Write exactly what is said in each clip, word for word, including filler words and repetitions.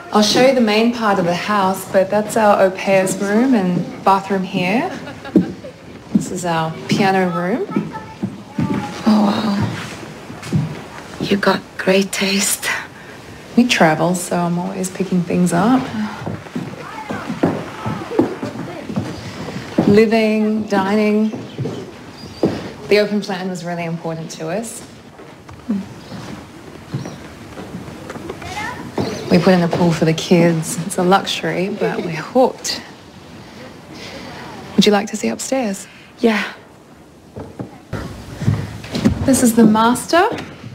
I'll show you the main part of the house, but that's our au pair's room and bathroom here. This is our piano room. Oh, wow. You got great taste. We travel, so I'm always picking things up. Living, dining. The open plan was really important to us. We put in a pool for the kids. It's a luxury, but we're hooked. Would you like to see upstairs? Yeah. This is the master.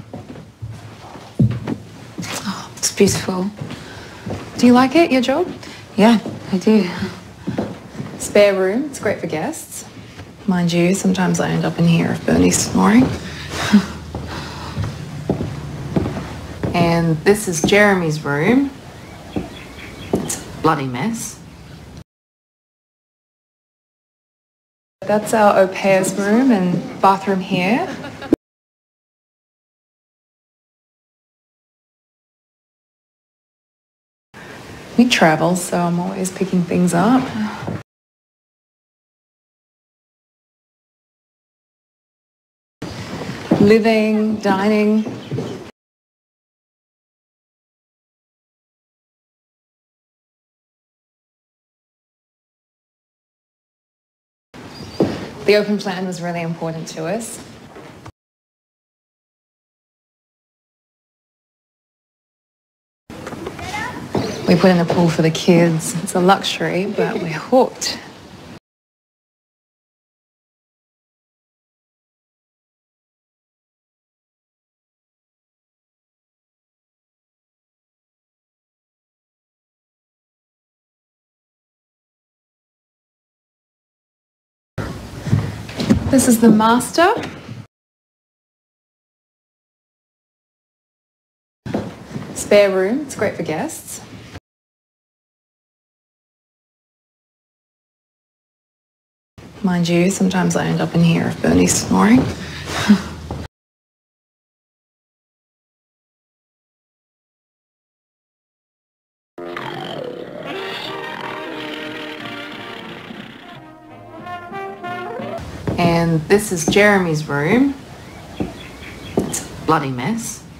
Oh, it's beautiful. Do you like it, your job? Yeah, I do. Spare room. It's great for guests. Mind you, sometimes I end up in here if Bernie's snoring. And this is Jeremy's room. It's a bloody mess. That's our au pair's room and bathroom here. We travel, so I'm always picking things up. Living, dining. The open plan was really important to us. We put in a pool for the kids. It's a luxury, but we're hooked. This is the master. Spare room. It's great for guests. Mind you, sometimes I end up in here if Bernie's snoring. And this is Jeremy's room. It's a bloody mess.